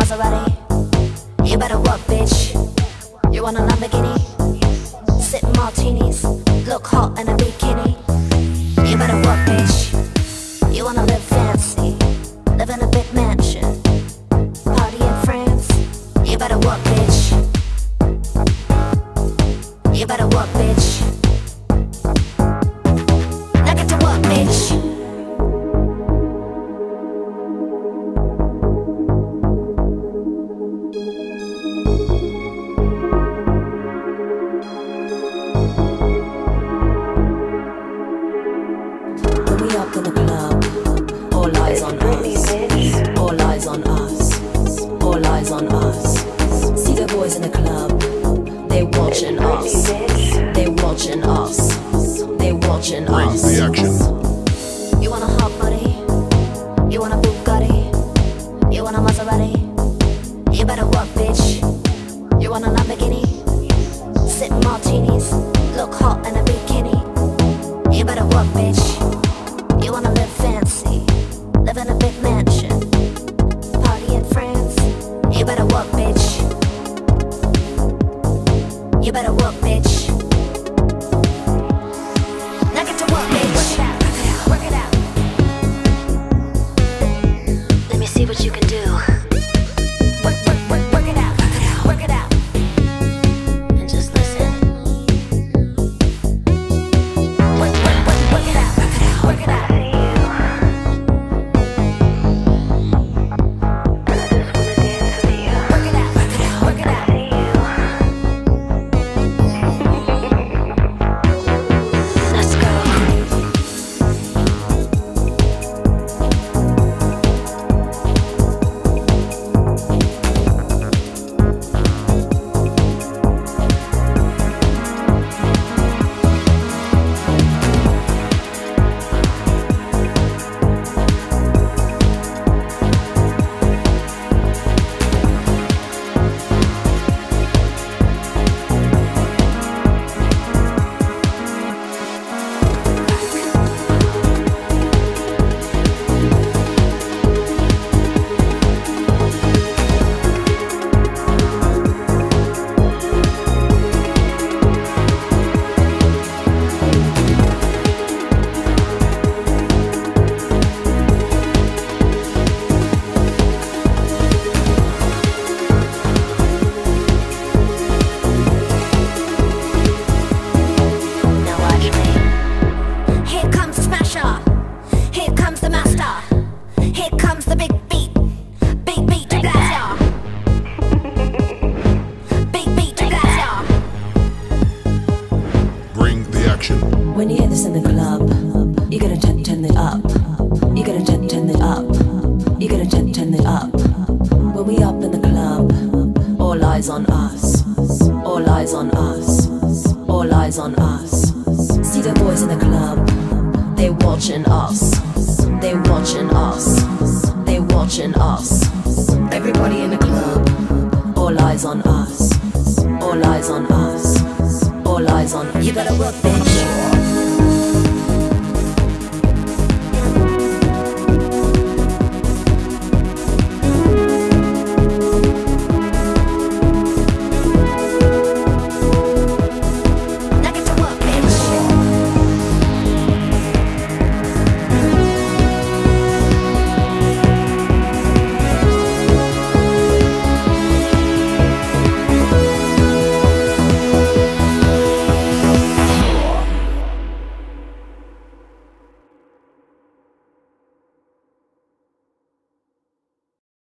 Maserati? You better work, bitch. You want a Lamborghini? Sip martinis, look hot in a bikini. You better work, bitch. You wanna live fancy, live in a big mansion, party in France. You better work, bitch. You better work, bitch. Now get to work, bitch. When we up in the club, all eyes on us. All eyes on us. All eyes on us. See the boys in the club, they watching us. They watching us. They watching Brings us. the action. You want a hot body? You want a Bugatti? You want a Maserati? You better work, bitch. You want a Lamborghini? Sip martinis, look hot in a bikini. You better work, bitch. You wanna live fancy, live in a big mansion, party in France. You better work, bitch. You better work, bitch. Now get to work, bitch. Work it out, work it out. Let me see what you can do. Work it out, work it out. And just listen. Work it out, work it out. Work it out. Let's go. Now watch me. Here comes the smasher. Here comes the master. Here comes the big beat. Big beat to blast ya. Big beat to blast ya. Bring the action. When you hear this in the club, you gotta turn it up. You gotta turn it up. You gotta turn it up. When we up in the club, all eyes on us. All eyes on us. All eyes on us. See the boys in the club, they watching us. They watching us. They watching us. Everybody in the club, all eyes on us. All eyes on us. All eyes on us. You better work, bitch.